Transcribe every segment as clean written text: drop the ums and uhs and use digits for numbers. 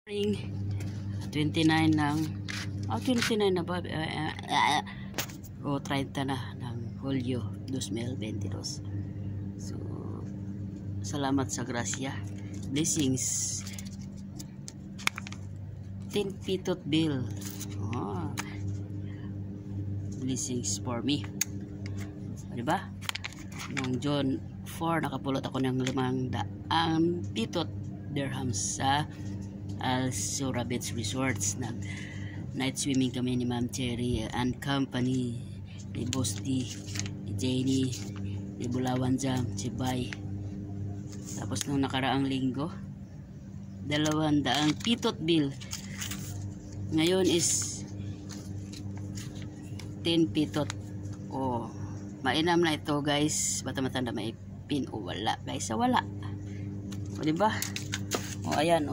Ring 29 ng 29 na ba o 30 na ng Hulyo 2022. So salamat sa grasya, blessings, 10 pitot bill, blessings for me, diba? Nung John 4 nakapulot ako ng 500 pitot dirhams sa Al-Sura Beach Resorts. Nag night swimming kami ni Ma'am Cherry and company, ni Bosti, ni Jenny, ni Bulawan Jam, si Bay. Tapos nung nakaraang linggo 200 pitot bill. Ngayon is 10 pitot. Mainam na ito guys. Bata matanda may pin o wala guys, wala. O diba? Ayan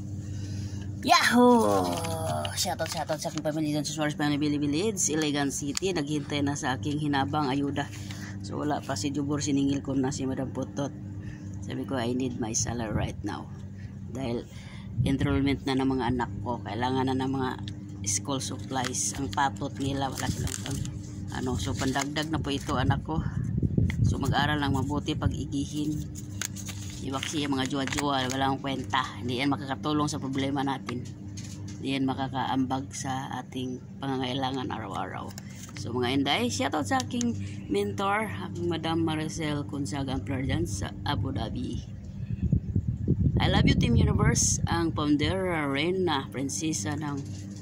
Yahoo! Shoutout sa aking pamilya dyan sa Suarez Panibili Village, Iligan City. Naghintay na sa aking hinabang ayuda. So wala pa si Jubor, siningil ko na si Madam Putot. Sabi ko I need my salary right now. Dahil enrollment na ng mga anak ko. Kailangan na ng mga school supplies. Ang patot nila wala silang so pandagdag na po ito anak ko. So mag-aral lang mabuti, pag-igihin. Iwaksi yung mga juwa-juwa, walang kwenta. Hindi yan makakatulong sa problema natin. Hindi yan makakaambag sa ating pangangailangan araw-araw. So mga inday, shoutout sa aking mentor, aking Madam Maricel Consaga Amplian sa Abu Dhabi. I love you Team Universe, ang founder, Reyna, prinsesa ng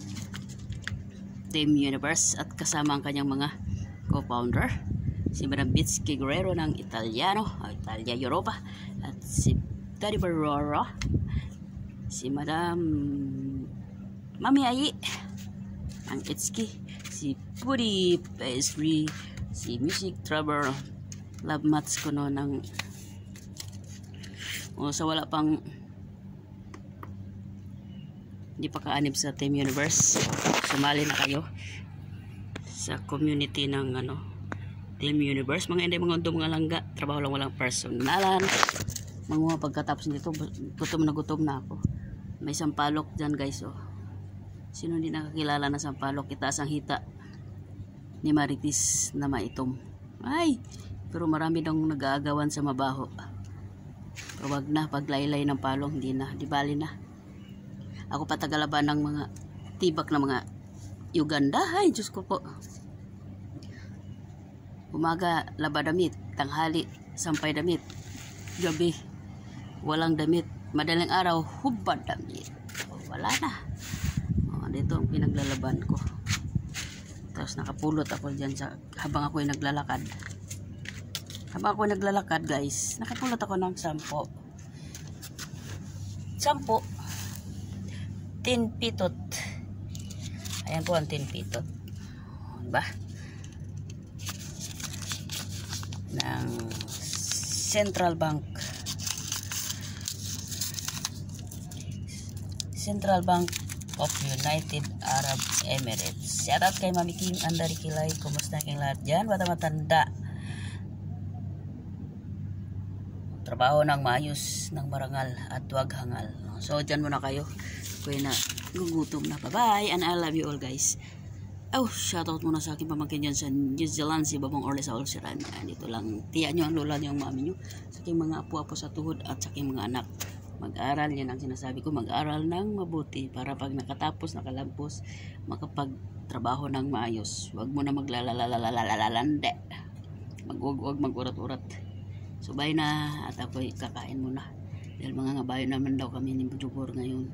Team Universe, at kasama ang kanyang mga co-founder, si Madam Bitsky Guerrero ng Italia Europa, at si Daddy Barrora, si Madam Mami Ayi ang Itski, si Puri Pastry, si Music Travel Love Mats ko no ng sa wala pang hindi pa kaanib sa Team Universe. Sumali na kayo sa community ng Team Universe. Mga hindi mga undong mga langga, trabaho lang walang personalan. Mga pagkatapos nito gutom na ako. May sampalok dyan guys. Sino hindi nakakilala na sampalok? Itaas ang hita ni Maritis na maitom. Ay, pero marami daw nag-aagawan sa mabaho. Wag na, paglaylay ng palong, hindi na, di bali na. Ako patagalaban ng mga tibak na mga Uganda. Ay, Diyos ko po. Umaga, laba damit. Tanghali, sampay damit. Gabi, walang damit. Madaling araw, hubad damit. Wala na. Dito ang pinaglalaban ko. Tapos nakapulot ako dyan habang ako'y naglalakad. Guys, nakapulot ako ng sampo. 10 pitot. Ayan po ang 10 pitot. Diba? Ng Central Bank of United Arab Emirates. Shoutout kay Mami King Andari Kilay. Kumusta kayong lahat dyan? Bata matanda. Trabaho ng maayos, ng marangal at wag hangal. So dyan muna kayo. Kuya na gugutom na. Bye-bye and I love you all guys. Shoutout muna sa aking pamangkin dyan sa New Zealand, si Babang Orle sa Olsiran. Dito lang, tiya nyo ang lola nyo, ang mami nyo, sa aking mga apo-apo sa tuhod at sa aking mga anak. Mag-aral, yan ang sinasabi ko, mag-aral ng mabuti para pag nakatapos, nakalampos, makapagtrabaho ng maayos. Huwag mo na maglalalalalande, mag-uwag mag-urat-urat. So bye na, at ako'y kakain muna dahil mga ngabayo naman daw kami ni Bujubor ngayon.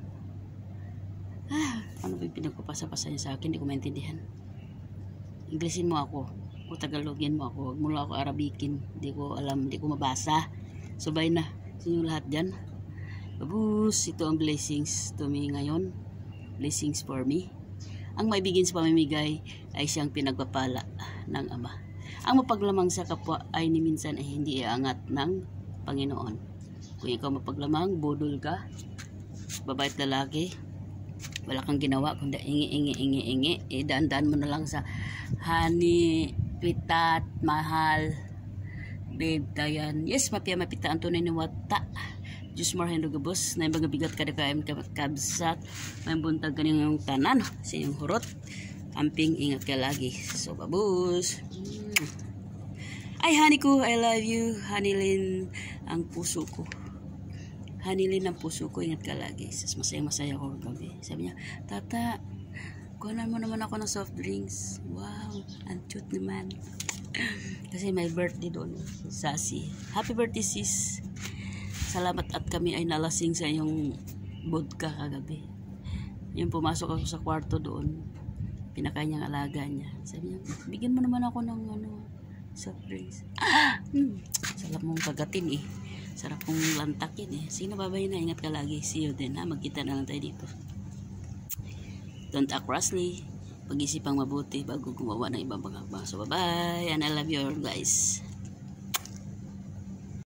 Ano ba yung pinagpapasa-pasa niya sa akin? Hindi ko maintindihan. Inglesin mo ako o Tagalogin mo ako, huwag mo lang ako Arabikin. Hindi ko alam, hindi ko mabasa. So bye na sa inyo lahat dyan. Babus, ito ang blessings to me ngayon. Blessings for me. Ang maibigin sa pamimigay ay siyang pinagpapala ng Ama. Ang mapaglamang sa kapwa ay ni minsan ay hindi iangat ng Panginoon. Kung ikaw mapaglamang, budol ka, babait lalaki, wala kang ginawa kundi ingi, daan-daan mo na lang sa honey, pitat, mahal, babe, dayan. Yes, mapita ang tunay ni wata. Diyos marhen gabos na mga bigat kada kaim kabsat may buntag kaning tanan sa inyong hurot. Amping ingat ka lagi. So babus. Ay honey ko, I love you. Hanilin ang puso ko. Hanilin ang puso ko, ingat ka lagi. Masaya ko gabi. Sabi niya, tata, kuhanan mo naman ako ng soft drinks. Wow, ang cute naman. Kasi may birthday doon. Sassy. Happy birthday sis. Salamat at kami ay nalasing sa iyong vodka kagabi. Yung pumasok ako sa kwarto doon, pinakain niya ang alaga niya. Sabi niya, bigyan mo naman ako ng soft drinks. Sarap mong kagatin eh. Sarap mong lantakin eh. Sige na, babay na. Ingat ka lagi. See you then ha. Magkita na lang tayo dito. Don't act rashly. Pag-isipang mabuti bago gumawa ng ibang bagay. So bye bye and I love you all guys.